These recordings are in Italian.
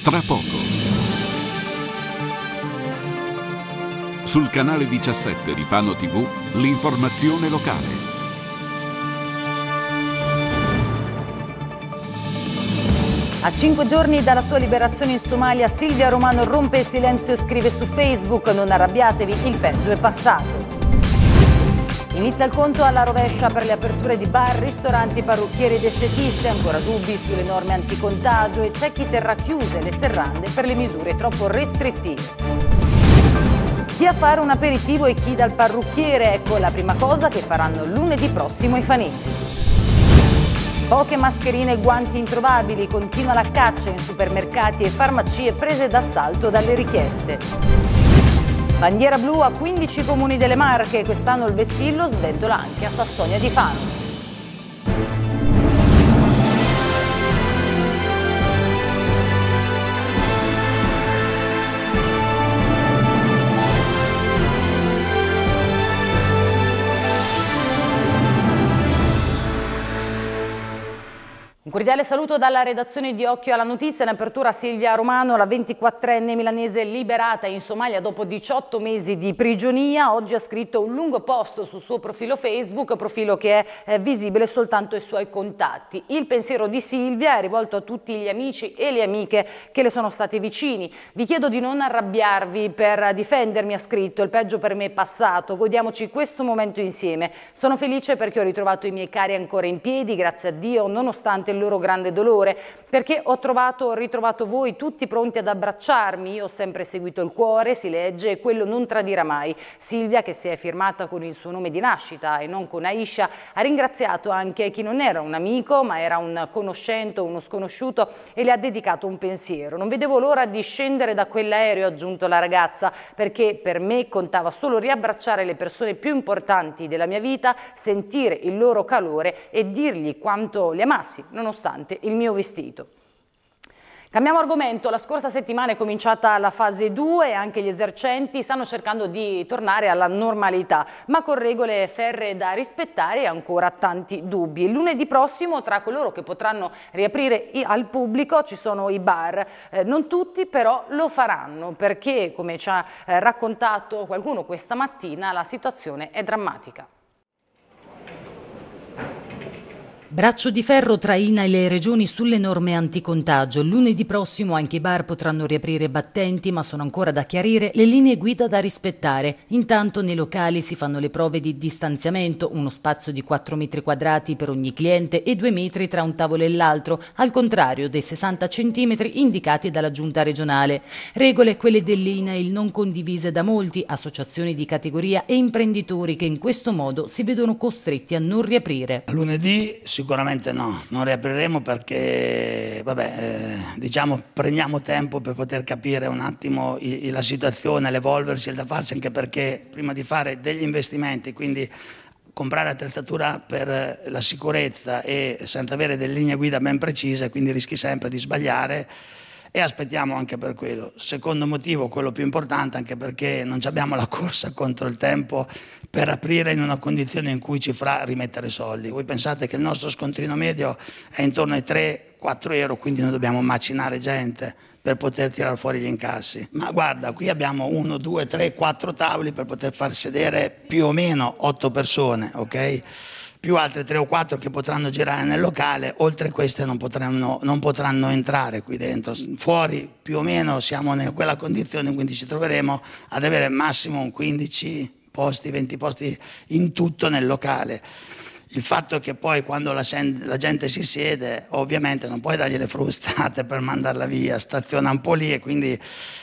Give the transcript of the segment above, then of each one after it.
tra poco. Sul canale 17 di Fano TV, l'informazione locale. A 5 giorni dalla sua liberazione in Somalia, Silvia Romano rompe il silenzio e scrive su Facebook: non arrabbiatevi, il peggio è passato. Inizia il conto alla rovescia per le aperture di bar, ristoranti, parrucchieri ed estetiste, ancora dubbi sulle norme anticontagio e c'è chi terrà chiuse le serrande per le misure troppo restrittive. Chi a fare un aperitivo e chi dal parrucchiere, ecco la prima cosa che faranno lunedì prossimo i fanesi. Poche mascherine e guanti introvabili, continua la caccia in supermercati e farmacie prese d'assalto dalle richieste. Bandiera blu a 15 comuni delle Marche, quest'anno il vessillo sventola anche a Sassonia di Fano. Un cordiale saluto dalla redazione di Occhio alla Notizia. In apertura Silvia Romano, la 24enne milanese liberata in Somalia dopo 18 mesi di prigionia. Oggi ha scritto un lungo post sul suo profilo Facebook, profilo che è visibile soltanto ai suoi contatti. Il pensiero di Silvia è rivolto a tutti gli amici e le amiche che le sono stati vicini. Vi chiedo di non arrabbiarvi per difendermi, ha scritto, il peggio per me è passato, godiamoci questo momento insieme. Sono felice perché ho ritrovato i miei cari ancora in piedi, grazie a Dio, nonostante il loro grande dolore, perché ho ritrovato voi tutti pronti ad abbracciarmi. Io ho sempre seguito il cuore, si legge, e quello non tradirà mai. Silvia, che si è firmata con il suo nome di nascita e non con Aisha, ha ringraziato anche chi non era un amico ma era un conoscente, uno sconosciuto, e le ha dedicato un pensiero. Non vedevo l'ora di scendere da quell'aereo, ha aggiunto la ragazza, perché per me contava solo riabbracciare le persone più importanti della mia vita, sentire il loro calore e dirgli quanto li amassi, nonostante il mio vestito. Cambiamo argomento. La scorsa settimana è cominciata la fase 2 e anche gli esercenti stanno cercando di tornare alla normalità, ma con regole ferree da rispettare e ancora tanti dubbi. Il lunedì prossimo, tra coloro che potranno riaprire al pubblico ci sono i bar. Non tutti però lo faranno perché, come ci ha raccontato qualcuno questa mattina, la situazione è drammatica. Braccio di ferro tra INAIL e le regioni sulle norme anticontagio. Lunedì prossimo anche i bar potranno riaprire battenti, ma sono ancora da chiarire le linee guida da rispettare. Intanto nei locali si fanno le prove di distanziamento, uno spazio di 4 metri quadrati per ogni cliente e 2 metri tra un tavolo e l'altro, al contrario dei 60 centimetri indicati dalla giunta regionale. Regole quelle dell'INAIL non condivise da molti, associazioni di categoria e imprenditori che in questo modo si vedono costretti a non riaprire. Lunedì sicuramente no, non riapriremo perché diciamo prendiamo tempo per poter capire un attimo la situazione, l'evolversi, il da farsi, anche perché prima di fare degli investimenti, quindi comprare attrezzatura per la sicurezza e senza avere delle linee guida ben precise, quindi rischi sempre di sbagliare. E aspettiamo anche per quello. Secondo motivo, quello più importante, anche perché non abbiamo la corsa contro il tempo per aprire in una condizione in cui ci farà rimettere soldi. Voi pensate che il nostro scontrino medio è intorno ai 3-4 euro, quindi noi dobbiamo macinare gente per poter tirare fuori gli incassi. Ma guarda, qui abbiamo 1, 2, 3, 4 tavoli per poter far sedere più o meno 8 persone, ok? Più altre 3 o 4 che potranno girare nel locale, oltre queste non potranno entrare qui dentro. Fuori più o meno siamo in quella condizione, quindi ci troveremo ad avere massimo un 15 posti, 20 posti in tutto nel locale. Il fatto è che poi quando la gente si siede, ovviamente non puoi dargli le frustate per mandarla via, staziona un po' lì e quindi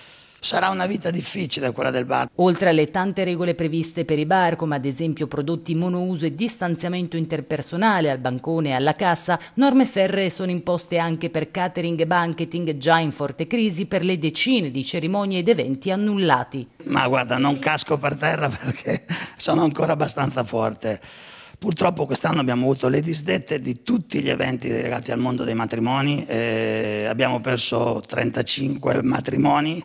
sarà una vita difficile quella del bar. Oltre alle tante regole previste per i bar, come ad esempio prodotti monouso e distanziamento interpersonale al bancone e alla cassa, norme ferree sono imposte anche per catering e banqueting già in forte crisi per le decine di cerimonie ed eventi annullati. Ma guarda, non casco per terra perché sono ancora abbastanza forte. Purtroppo quest'anno abbiamo avuto le disdette di tutti gli eventi legati al mondo dei matrimoni, abbiamo perso 35 matrimoni,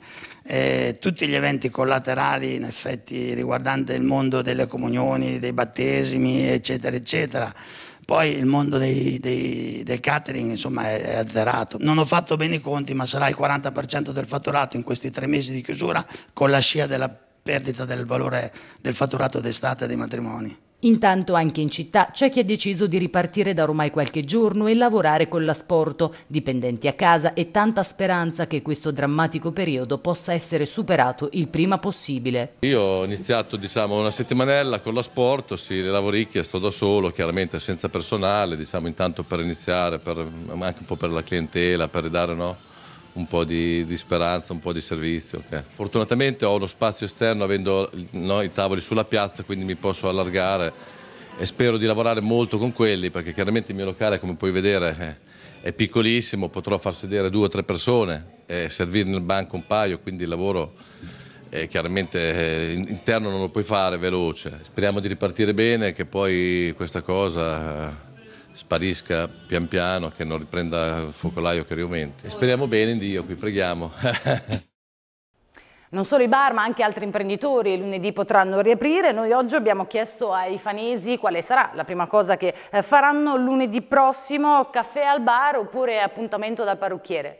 tutti gli eventi collaterali in effetti riguardanti il mondo delle comunioni, dei battesimi eccetera eccetera, Poi il mondo del catering insomma è azzerato. Non ho fatto bene i conti, ma sarà il 40% del fatturato in questi 3 mesi di chiusura, con la scia della perdita del valore del fatturato d'estate dei matrimoni. Intanto anche in città c'è chi ha deciso di ripartire da ormai qualche giorno e lavorare con l'asporto, dipendenti a casa e tanta speranza che questo drammatico periodo possa essere superato il prima possibile. Io ho iniziato una settimanella con l'asporto, le lavoricchie, sto da solo, chiaramente senza personale, intanto per iniziare, anche un po' per la clientela, per dare un po' di speranza, un po' di servizio. Okay. Fortunatamente ho uno spazio esterno avendo i tavoli sulla piazza, quindi mi posso allargare e spero di lavorare molto con quelli, perché chiaramente il mio locale, come puoi vedere, è piccolissimo, potrò far sedere 2 o 3 persone e servire nel banco un paio, quindi il lavoro chiaramente interno non lo puoi fare veloce. Speriamo di ripartire bene, che poi questa cosa sparisca pian piano, che non riprenda il focolaio che riaumenti. Speriamo bene in Dio, qui preghiamo. Non solo i bar, ma anche altri imprenditori lunedì potranno riaprire. Noi oggi abbiamo chiesto ai fanesi quale sarà la prima cosa che faranno lunedì prossimo: caffè al bar oppure appuntamento dal parrucchiere.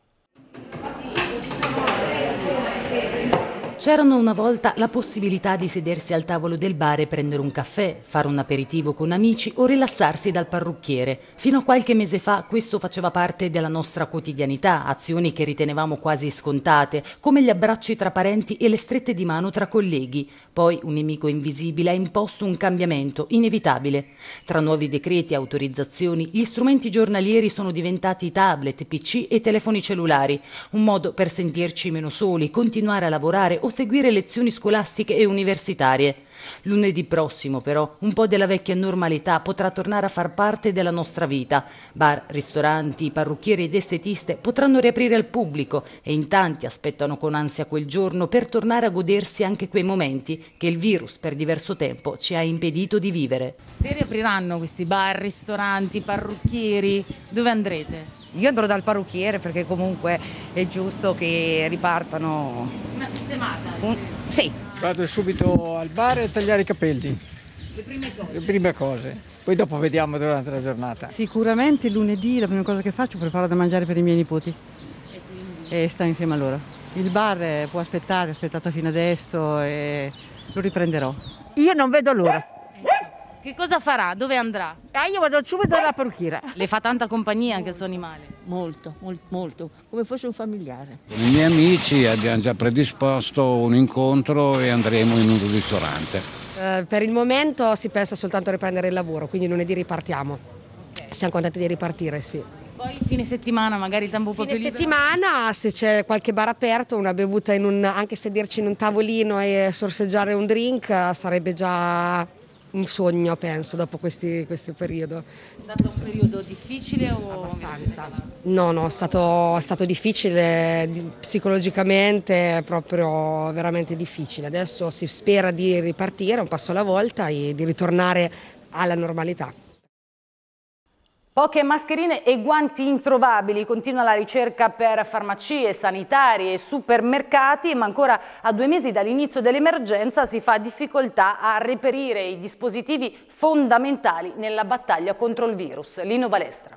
C'erano una volta la possibilità di sedersi al tavolo del bar e prendere un caffè, fare un aperitivo con amici o rilassarsi dal parrucchiere. Fino a qualche mese fa questo faceva parte della nostra quotidianità, azioni che ritenevamo quasi scontate, come gli abbracci tra parenti e le strette di mano tra colleghi. Poi un nemico invisibile ha imposto un cambiamento inevitabile. Tra nuovi decreti e autorizzazioni, gli strumenti giornalieri sono diventati tablet, PC e telefoni cellulari, un modo per sentirci meno soli, continuare a lavorare o seguire lezioni scolastiche e universitarie. Lunedì prossimo, però, un po' della vecchia normalità potrà tornare a far parte della nostra vita. Bar, ristoranti, parrucchieri ed estetiste potranno riaprire al pubblico e in tanti aspettano con ansia quel giorno per tornare a godersi anche quei momenti che il virus per diverso tempo ci ha impedito di vivere. Se riapriranno questi bar, ristoranti, parrucchieri, dove andrete? Io andrò dal parrucchiere perché comunque è giusto che ripartano. Una sistemata? Sì. Vado subito al bar a tagliare i capelli. Le prime cose. Poi dopo vediamo durante la giornata. Sicuramente lunedì la prima cosa che faccio è preparare da mangiare per i miei nipoti e stare insieme a loro. Il bar può aspettare, è aspettato fino adesso e lo riprenderò. Io non vedo l'ora. Che cosa farà? Dove andrà? Io vado subito dalla parrucchiera. Le fa tanta compagnia anche il suo animale? Molto, molto, come fosse un familiare. Con i miei amici abbiamo già predisposto un incontro e andremo in un ristorante. Per il momento si pensa soltanto a riprendere il lavoro, quindi lunedì ripartiamo. Siamo contenti di ripartire, sì. Poi fine settimana magari il tempo un po' più libero? Fine settimana, se c'è qualche bar aperto, una bevuta anche sederci in un tavolino e sorseggiare un drink sarebbe già un sogno, penso, dopo questo periodo. È stato un periodo difficile o abbastanza? No, è stato difficile psicologicamente, proprio veramente difficile. Adesso si spera di ripartire un passo alla volta e di ritornare alla normalità. Poche mascherine e guanti introvabili, continua la ricerca per farmacie, sanitarie e supermercati, ma ancora a 2 mesi dall'inizio dell'emergenza si fa difficoltà a reperire i dispositivi fondamentali nella battaglia contro il virus. Lino Balestra.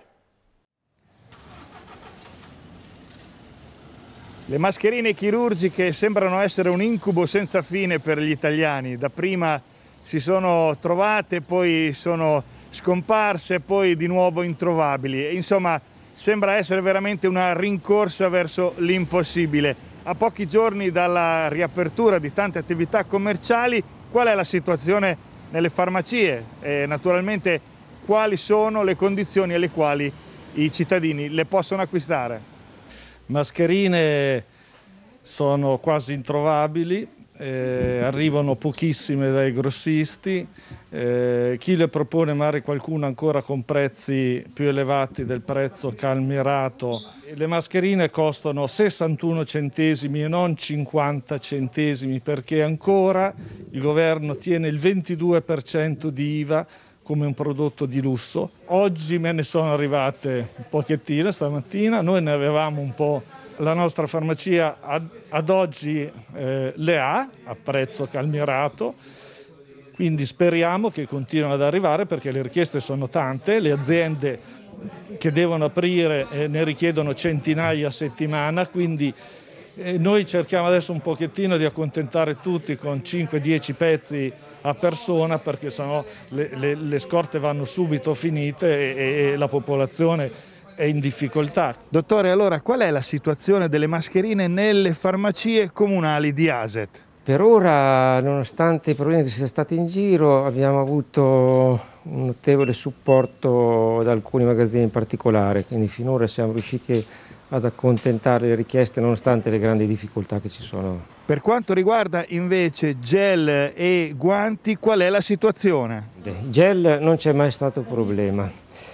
Le mascherine chirurgiche sembrano essere un incubo senza fine per gli italiani. Dapprima si sono trovate, poi sono scomparse, poi di nuovo introvabili. Insomma, sembra essere veramente una rincorsa verso l'impossibile. A pochi giorni dalla riapertura di tante attività commerciali, qual è la situazione nelle farmacie? E naturalmente quali sono le condizioni alle quali i cittadini le possono acquistare? Mascherine sono quasi introvabili. Arrivano pochissime dai grossisti, chi le propone magari qualcuno ancora con prezzi più elevati del prezzo calmierato. Le mascherine costano 61 centesimi e non 50 centesimi perché ancora il governo tiene il 22% di IVA come un prodotto di lusso. Oggi me ne sono arrivate un pochettino stamattina, noi ne avevamo un po'. La nostra farmacia ad oggi le ha a prezzo calmierato. Quindi speriamo che continuino ad arrivare, perché le richieste sono tante, le aziende che devono aprire ne richiedono centinaia a settimana, quindi noi cerchiamo adesso un pochettino di accontentare tutti con 5-10 pezzi a persona, perché sennò le scorte vanno subito finite e la popolazione è in difficoltà. Dottore, allora qual è la situazione delle mascherine nelle farmacie comunali di Aset? Per ora, nonostante i problemi che si sono stati in giro, abbiamo avuto un notevole supporto da alcuni magazzini in particolare, quindi finora siamo riusciti ad accontentare le richieste nonostante le grandi difficoltà che ci sono. Per quanto riguarda invece gel e guanti, qual è la situazione? Gel non c'è mai stato problema.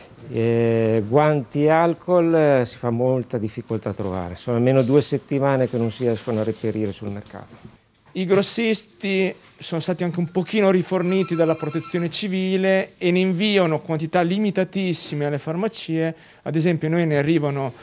Guanti e alcol si fa molta difficoltà a trovare, sono almeno 2 settimane che non si riescono a reperire sul mercato. I grossisti sono stati anche un pochino riforniti dalla protezione civile e ne inviano quantità limitatissime alle farmacie. Ad esempio noi ne arrivano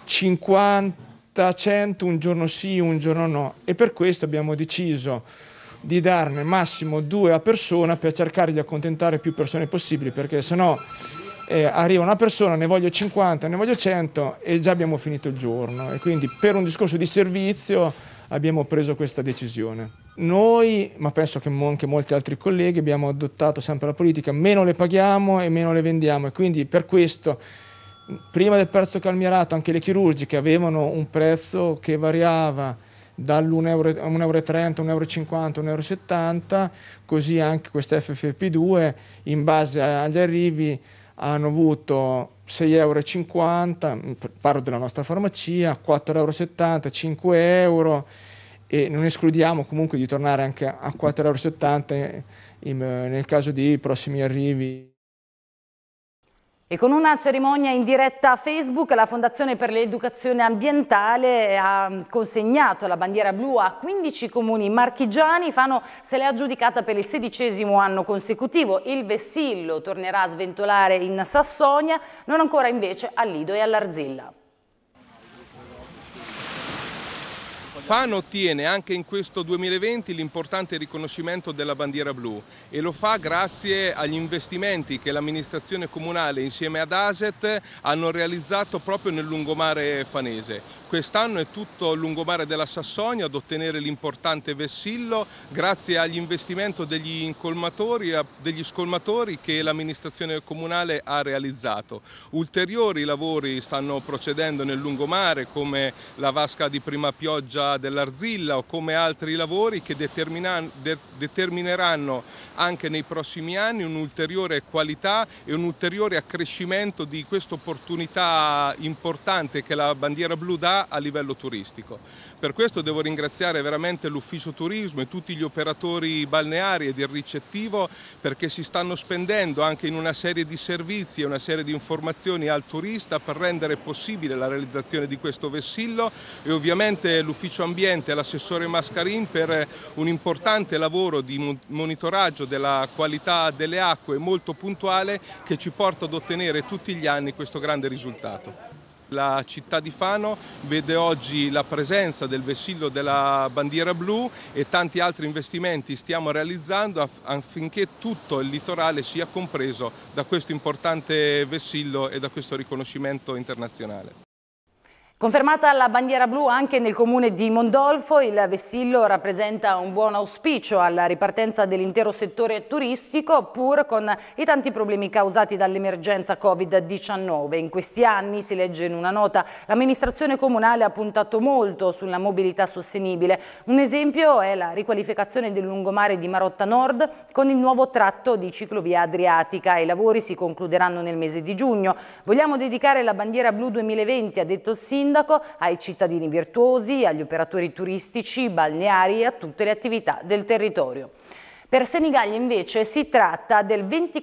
50, 100 un giorno sì, un giorno no, e per questo abbiamo deciso di darne massimo 2 a persona per cercare di accontentare più persone possibili, perché sennò arriva una persona, ne voglio 50, ne voglio 100 e già abbiamo finito il giorno, e quindi per un discorso di servizio abbiamo preso questa decisione. Noi, ma penso che anche molti altri colleghi, abbiamo adottato sempre la politica: meno le paghiamo e meno le vendiamo, e quindi per questo prima del prezzo calmierato anche le chirurgiche avevano un prezzo che variava dall'1,30 euro, 1,50 euro, 1,50 euro, così anche questa FFP2 in base agli arrivi hanno avuto 6,50 euro, parlo della nostra farmacia, 4,70 euro, 5 euro, e non escludiamo comunque di tornare anche a 4,70 euro nel caso di prossimi arrivi. E con una cerimonia in diretta a Facebook, la Fondazione per l'Educazione Ambientale ha consegnato la bandiera blu a 15 comuni marchigiani. Fano se l'è aggiudicata per il 16° anno consecutivo. Il vessillo tornerà a sventolare in Sassonia, non ancora invece a Lido e all'Arzilla. Fano ottiene anche in questo 2020 l'importante riconoscimento della bandiera blu, e lo fa grazie agli investimenti che l'amministrazione comunale insieme ad Aset hanno realizzato proprio nel lungomare fanese. Quest'anno è tutto il lungomare della Sassonia ad ottenere l'importante vessillo grazie agli investimenti degli incolmatori, degli scolmatori che l'amministrazione comunale ha realizzato. Ulteriori lavori stanno procedendo nel lungomare, come la vasca di prima pioggia dell'Arzilla o come altri lavori che determineranno anche nei prossimi anni un'ulteriore qualità e un ulteriore accrescimento di questa opportunità importante che la bandiera blu dà a livello turistico. Per questo devo ringraziare veramente l'Ufficio Turismo e tutti gli operatori balneari ed il ricettivo, perché si stanno spendendo anche in una serie di servizi e una serie di informazioni al turista per rendere possibile la realizzazione di questo vessillo, e ovviamente l'Ufficio Ambiente e l'assessore Mascarin per un importante lavoro di monitoraggio della qualità delle acque molto puntuale che ci porta ad ottenere tutti gli anni questo grande risultato. La città di Fano vede oggi la presenza del vessillo della bandiera blu e tanti altri investimenti stiamo realizzando affinché tutto il litorale sia compreso da questo importante vessillo e da questo riconoscimento internazionale. Confermata la bandiera blu anche nel comune di Mondolfo, il vessillo rappresenta un buon auspicio alla ripartenza dell'intero settore turistico, pur con i tanti problemi causati dall'emergenza Covid-19. In questi anni, si legge in una nota, l'amministrazione comunale ha puntato molto sulla mobilità sostenibile. Un esempio è la riqualificazione del lungomare di Marotta Nord con il nuovo tratto di ciclovia adriatica. I lavori si concluderanno nel mese di giugno. Vogliamo dedicare la bandiera blu 2020, ha detto il sindaco, ai cittadini virtuosi, agli operatori turistici, balneari e a tutte le attività del territorio. Per Senigallia invece si tratta del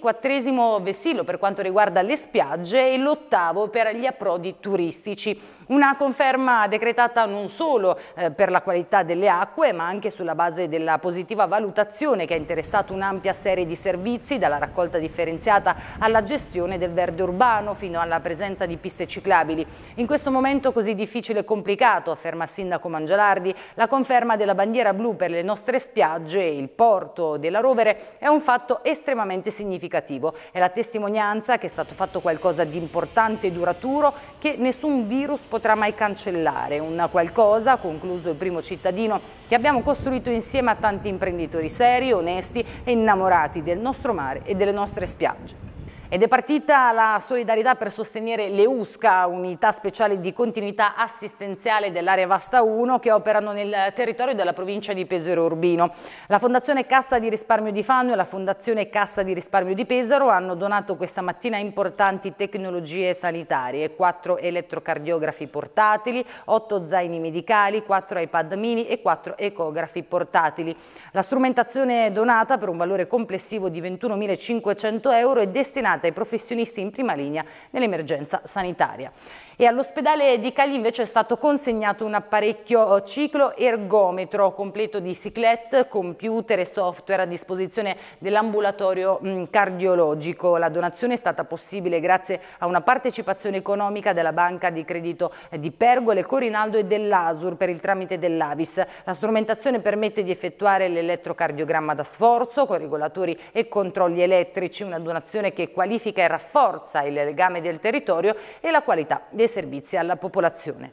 24° vessillo per quanto riguarda le spiagge e l'8° per gli approdi turistici. Una conferma decretata non solo per la qualità delle acque, ma anche sulla base della positiva valutazione che ha interessato un'ampia serie di servizi, dalla raccolta differenziata alla gestione del verde urbano fino alla presenza di piste ciclabili. In questo momento così difficile e complicato, afferma il sindaco Mangialardi, la conferma della bandiera blu per le nostre spiagge e il porto all'arrivo della rovere è un fatto estremamente significativo. È la testimonianza che è stato fatto qualcosa di importante e duraturo che nessun virus potrà mai cancellare. Un qualcosa, ha concluso il primo cittadino, che abbiamo costruito insieme a tanti imprenditori seri, onesti e innamorati del nostro mare e delle nostre spiagge. Ed è partita la solidarietà per sostenere le USCA, unità speciali di continuità assistenziale dell'area Vasta 1, che operano nel territorio della provincia di Pesaro Urbino. La Fondazione Cassa di Risparmio di Fano e la Fondazione Cassa di Risparmio di Pesaro hanno donato questa mattina importanti tecnologie sanitarie: 4 elettrocardiografi portatili, 8 zaini medicali, 4 iPad mini e 4 ecografi portatili. La strumentazione donata, per un valore complessivo di 21.500 euro, è destinata ai professionisti in prima linea nell'emergenza sanitaria. E all'ospedale di Cagli invece è stato consegnato un apparecchio ciclo-ergometro completo di ciclette, computer e software a disposizione dell'ambulatorio cardiologico. La donazione è stata possibile grazie a una partecipazione economica della Banca di Credito di Pergole, Corinaldo e dell'Asur per il tramite dell'Avis. La strumentazione permette di effettuare l'elettrocardiogramma da sforzo con regolatori e controlli elettrici, una donazione che qualifica e rafforza il legame del territorio e la qualità dei servizi alla popolazione.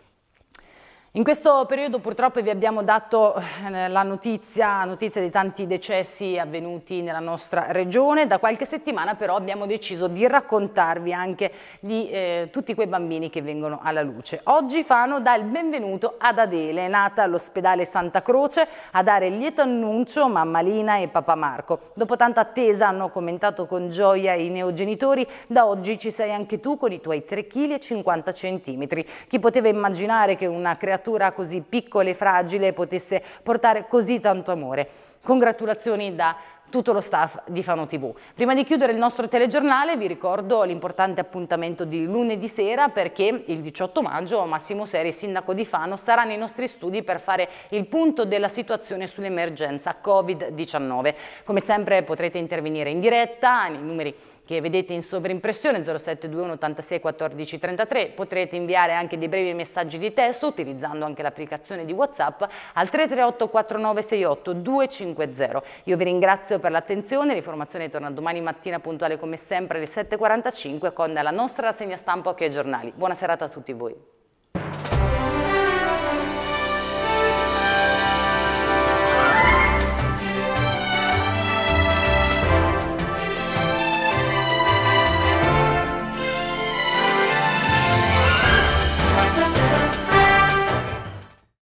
In questo periodo purtroppo vi abbiamo dato la notizia di tanti decessi avvenuti nella nostra regione. Da qualche settimana però abbiamo deciso di raccontarvi anche di tutti quei bambini che vengono alla luce. Oggi Fano dà il benvenuto ad Adele, nata all'ospedale Santa Croce, a dare il lieto annuncio mamma Lina e papà Marco. Dopo tanta attesa, hanno commentato con gioia i neogenitori, da oggi ci sei anche tu con i tuoi 3,50 kg. Chi poteva immaginare che una creatura così piccola e fragile potesse portare così tanto amore? Congratulazioni da tutto lo staff di Fano TV. Prima di chiudere il nostro telegiornale vi ricordo l'importante appuntamento di lunedì sera, perché il 18 maggio Massimo Seri, sindaco di Fano, sarà nei nostri studi per fare il punto della situazione sull'emergenza Covid-19. Come sempre potrete intervenire in diretta nei numeri che vedete in sovrimpressione, 0721 86 14 33, potrete inviare anche dei brevi messaggi di testo utilizzando anche l'applicazione di WhatsApp al 338 4968 250. Io vi ringrazio per l'attenzione, l'informazione torna domani mattina puntuale come sempre alle 7:45 con la nostra rassegna stampa Occhi ai Giornali. Buona serata a tutti voi.